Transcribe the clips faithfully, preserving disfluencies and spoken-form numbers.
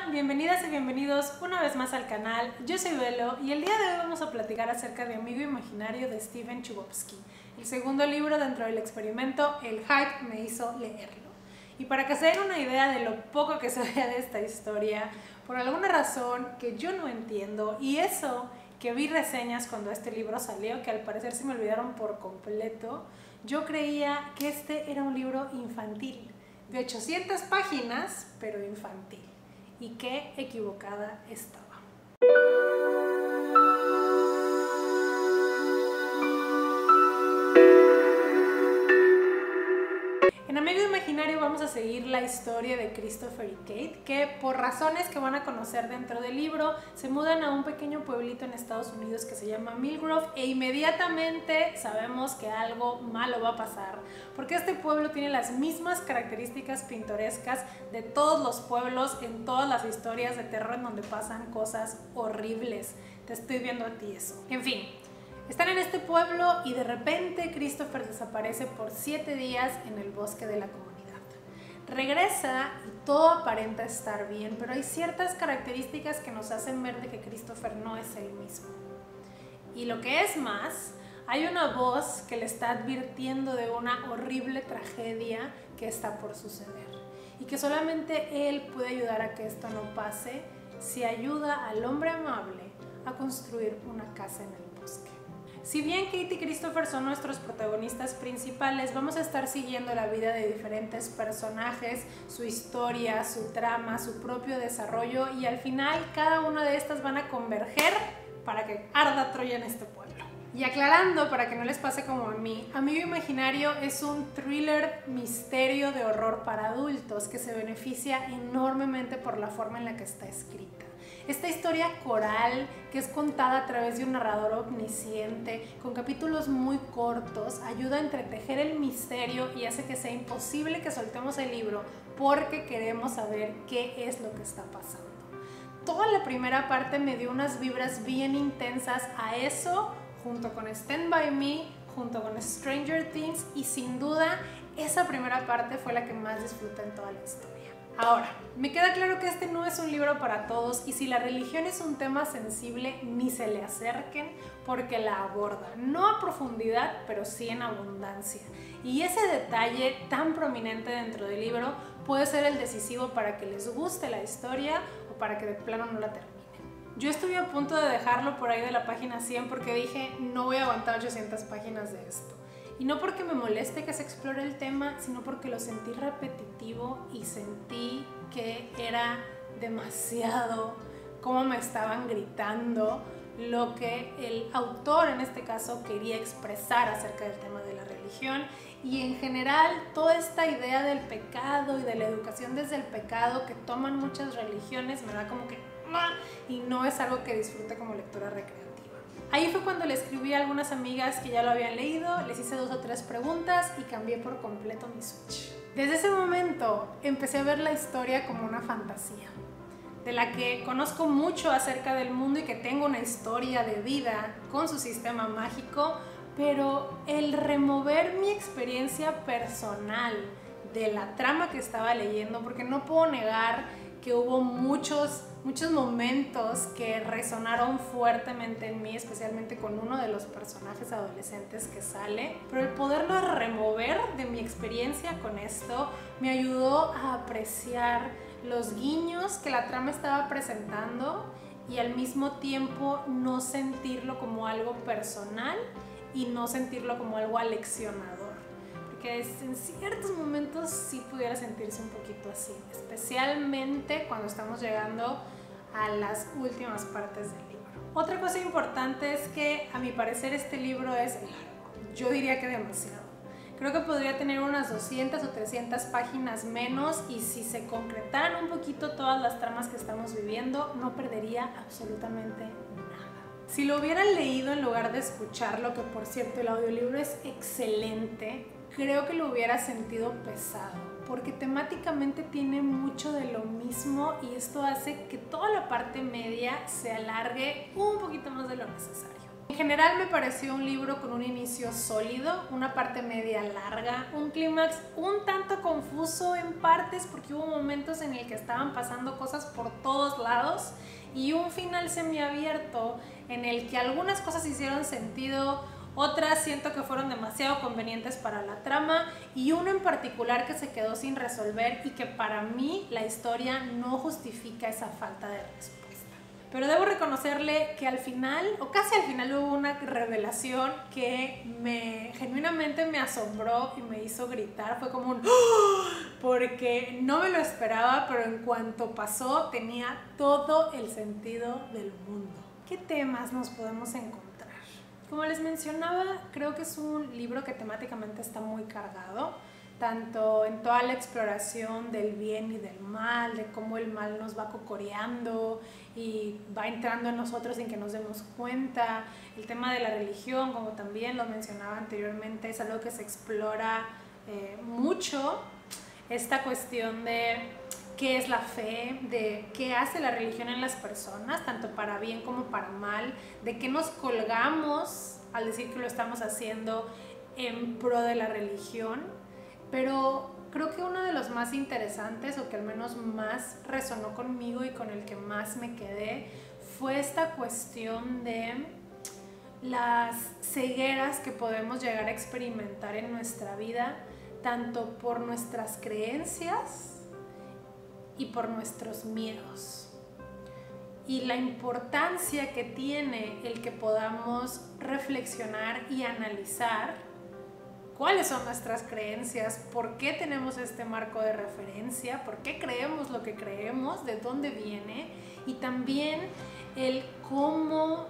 bienvenidas y bienvenidos una vez más al canal. Yo soy Velo y el día de hoy vamos a platicar acerca de Amigo Imaginario de Stephen Chbosky, el segundo libro dentro del experimento El hype me hizo leerlo. Y para que se den una idea de lo poco que sabía de esta historia, por alguna razón que yo no entiendo, y eso que vi reseñas cuando este libro salió, que al parecer se me olvidaron por completo, yo creía que este era un libro infantil, de ochocientas páginas, pero infantil. Y qué equivocada estaba. En Amigo Imaginario vamos a seguir la historia de Christopher y Kate, que por razones que van a conocer dentro del libro, se mudan a un pequeño pueblito en Estados Unidos que se llama Millgrove, e inmediatamente sabemos que algo malo va a pasar, porque este pueblo tiene las mismas características pintorescas de todos los pueblos en todas las historias de terror en donde pasan cosas horribles. Te estoy viendo a ti eso. En fin. Están en este pueblo y de repente Christopher desaparece por siete días en el bosque de la comunidad. Regresa y todo aparenta estar bien, pero hay ciertas características que nos hacen ver de que Christopher no es el mismo. Y lo que es más, hay una voz que le está advirtiendo de una horrible tragedia que está por suceder. Y que solamente él puede ayudar a que esto no pase si ayuda al hombre amable a construir una casa en el bosque. Si bien Kate y Christopher son nuestros protagonistas principales, vamos a estar siguiendo la vida de diferentes personajes, su historia, su trama, su propio desarrollo, y al final cada una de estas van a converger para que arda Troya en este pueblo. Y aclarando, para que no les pase como a mí, Amigo Imaginario es un thriller misterio de horror para adultos que se beneficia enormemente por la forma en la que está escrita. Esta historia coral, que es contada a través de un narrador omnisciente, con capítulos muy cortos, ayuda a entretejer el misterio y hace que sea imposible que soltemos el libro porque queremos saber qué es lo que está pasando. Toda la primera parte me dio unas vibras bien intensas a eso, junto con Stand By Me, junto con Stranger Things, y sin duda esa primera parte fue la que más disfruté en toda la historia. Ahora, me queda claro que este no es un libro para todos, y si la religión es un tema sensible, ni se le acerquen porque la aborda, no a profundidad, pero sí en abundancia. Y ese detalle tan prominente dentro del libro puede ser el decisivo para que les guste la historia o para que de plano no la terminen. Yo estuve a punto de dejarlo por ahí de la página cien porque dije, no voy a aguantar ochocientas páginas de esto. Y no porque me moleste que se explore el tema, sino porque lo sentí repetitivo y sentí que era demasiado como me estaban gritando lo que el autor en este caso quería expresar acerca del tema de la religión, y en general toda esta idea del pecado y de la educación desde el pecado que toman muchas religiones me da como que ¡ah! Y no es algo que disfrute como lectora recreativa. Ahí fue cuando le escribí a algunas amigas que ya lo habían leído, les hice dos o tres preguntas y cambié por completo mi switch. Desde ese momento empecé a ver la historia como una fantasía, de la que conozco mucho acerca del mundo y que tengo una historia de vida con su sistema mágico, pero el remover mi experiencia personal de la trama que estaba leyendo, porque no puedo negar que hubo muchos, muchos momentos que resonaron fuertemente en mí, especialmente con uno de los personajes adolescentes que sale, pero el poderlo remover de mi experiencia con esto me ayudó a apreciar los guiños que la trama estaba presentando y al mismo tiempo no sentirlo como algo personal y no sentirlo como algo aleccionador. Que en ciertos momentos sí pudiera sentirse un poquito así, especialmente cuando estamos llegando a las últimas partes del libro. Otra cosa importante es que a mi parecer este libro es largo, yo diría que demasiado. Creo que podría tener unas doscientas o trescientas páginas menos, y si se concretaran un poquito todas las tramas que estamos viviendo, no perdería absolutamente nada. Si lo hubieran leído en lugar de escucharlo, que por cierto el audiolibro es excelente, creo que lo hubiera sentido pesado, porque temáticamente tiene mucho de lo mismo y esto hace que toda la parte media se alargue un poquito más de lo necesario. En general me pareció un libro con un inicio sólido, una parte media larga, un clímax un tanto confuso en partes porque hubo momentos en el que estaban pasando cosas por todos lados y un final semiabierto en el que algunas cosas hicieron sentido, otras siento que fueron demasiado convenientes para la trama y uno en particular que se quedó sin resolver y que para mí la historia no justifica esa falta de respuesta. Pero debo reconocerle que al final, o casi al final, hubo una revelación que me genuinamente me asombró y me hizo gritar. Fue como un ¡oh! Porque no me lo esperaba, pero en cuanto pasó tenía todo el sentido del mundo. ¿Qué temas nos podemos encontrar? Como les mencionaba, creo que es un libro que temáticamente está muy cargado, tanto en toda la exploración del bien y del mal, de cómo el mal nos va cocoreando y va entrando en nosotros sin que nos demos cuenta. El tema de la religión, como también lo mencionaba anteriormente, es algo que se explora eh, mucho. Esta cuestión de qué es la fe, de qué hace la religión en las personas, tanto para bien como para mal, de qué nos colgamos al decir que lo estamos haciendo en pro de la religión. Pero creo que uno de los más interesantes, o que al menos más resonó conmigo y con el que más me quedé, fue esta cuestión de las cegueras que podemos llegar a experimentar en nuestra vida, tanto por nuestras creencias y por nuestros miedos. Y la importancia que tiene el que podamos reflexionar y analizar cuáles son nuestras creencias, por qué tenemos este marco de referencia, por qué creemos lo que creemos, de dónde viene, y también el cómo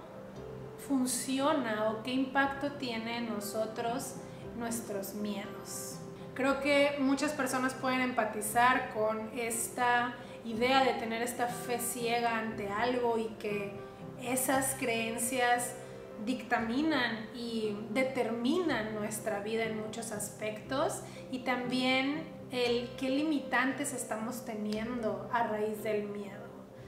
funciona o qué impacto tiene en nosotros nuestros miedos. Creo que muchas personas pueden empatizar con esta idea de tener esta fe ciega ante algo y que esas creencias dictaminan y determinan nuestra vida en muchos aspectos, y también el qué limitantes estamos teniendo a raíz del miedo.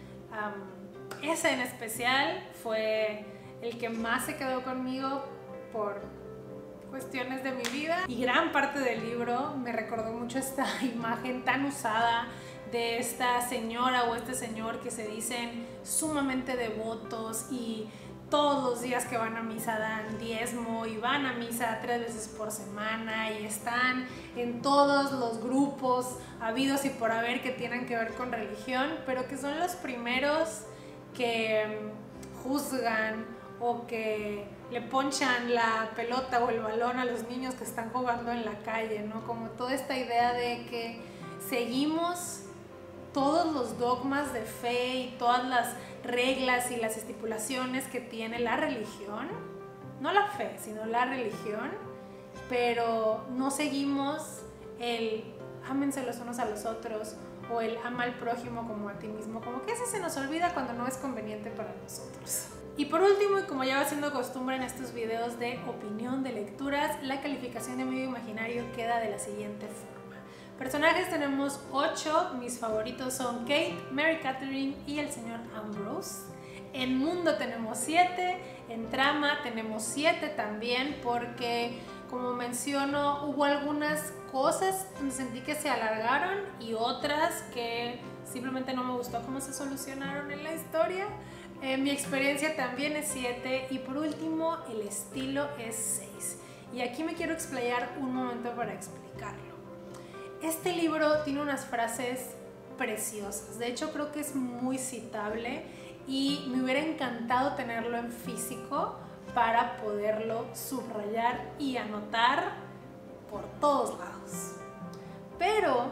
Um, ese en especial fue el que más se quedó conmigo por cuestiones de mi vida, y gran parte del libro me recordó mucho esta imagen tan usada de esta señora o este señor que se dicen sumamente devotos y todos los días que van a misa dan diezmo y van a misa tres veces por semana y están en todos los grupos habidos y por haber que tienen que ver con religión, pero que son los primeros que juzgan o que le ponchan la pelota o el balón a los niños que están jugando en la calle, ¿no? Como toda esta idea de que seguimos todos los dogmas de fe y todas las reglas y las estipulaciones que tiene la religión, no la fe, sino la religión, pero no seguimos el ámense los unos a los otros o el ama al prójimo como a ti mismo, como que eso se nos olvida cuando no es conveniente para nosotros. Y por último, y como ya va siendo costumbre en estos videos de opinión de lecturas, la calificación de Amigo Imaginario queda de la siguiente forma. Personajes tenemos ocho, mis favoritos son Kate, Mary Catherine y el señor Ambrose. En mundo tenemos siete, en trama tenemos siete también, porque como menciono, hubo algunas cosas donde sentí que se alargaron y otras que simplemente no me gustó cómo se solucionaron en la historia. Eh, mi experiencia también es siete, y por último el estilo es seis. Y aquí me quiero explayar un momento para explicarlo. Este libro tiene unas frases preciosas, de hecho creo que es muy citable y me hubiera encantado tenerlo en físico para poderlo subrayar y anotar por todos lados. Pero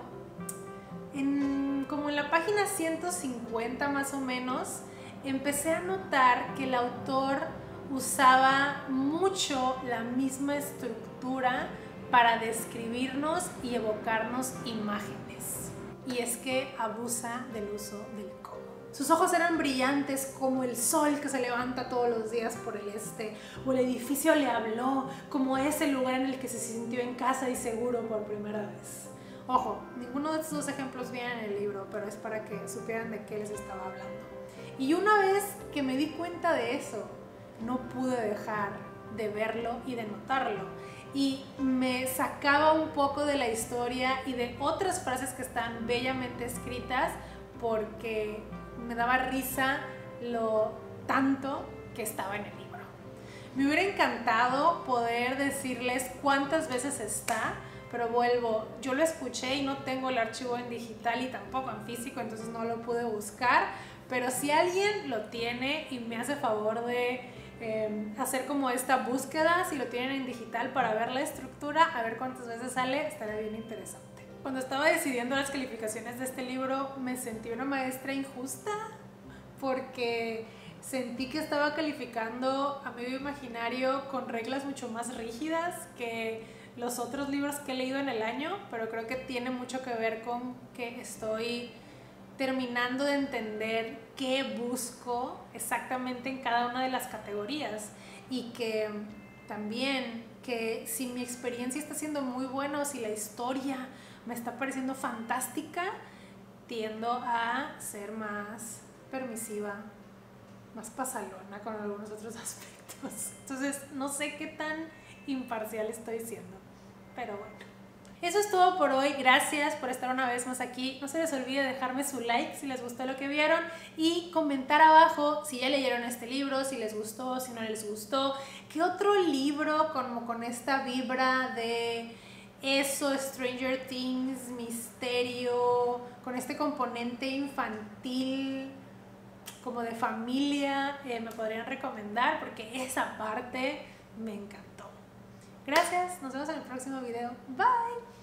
en, como en la página ciento cincuenta más o menos, empecé a notar que el autor usaba mucho la misma estructura para describirnos y evocarnos imágenes. Y es que abusa del uso del cómo. Sus ojos eran brillantes como el sol que se levanta todos los días por el este, o el edificio le habló como ese lugar en el que se sintió en casa y seguro por primera vez. Ojo, ninguno de estos dos ejemplos viene en el libro, pero es para que supieran de qué les estaba hablando. Y una vez que me di cuenta de eso, no pude dejar de verlo y de notarlo. Y me sacaba un poco de la historia y de otras frases que están bellamente escritas, porque me daba risa lo tanto que estaba en el libro. Me hubiera encantado poder decirles cuántas veces está, pero vuelvo, yo lo escuché y no tengo el archivo en digital y tampoco en físico, entonces no lo pude buscar, pero si alguien lo tiene y me hace favor de eh, hacer como esta búsqueda, si lo tienen en digital para ver la estructura, a ver cuántas veces sale, estaría bien interesante. Cuando estaba decidiendo las calificaciones de este libro, me sentí una maestra injusta, porque sentí que estaba calificando a medio imaginario con reglas mucho más rígidas que los otros libros que he leído en el año, pero creo que tiene mucho que ver con que estoy terminando de entender qué busco exactamente en cada una de las categorías, y que también que si mi experiencia está siendo muy buena o si la historia me está pareciendo fantástica, tiendo a ser más permisiva, más pasalona con algunos otros aspectos. Entonces no sé qué tan imparcial estoy siendo, pero bueno. Eso es todo por hoy. Gracias por estar una vez más aquí. No se les olvide dejarme su like si les gustó lo que vieron y comentar abajo si ya leyeron este libro, si les gustó, si no les gustó. ¿Qué otro libro como con esta vibra de eso, Stranger Things, misterio, con este componente infantil, como de familia, eh, me podrían recomendar? Porque esa parte me encantó. Gracias, nos vemos en el próximo video. Bye.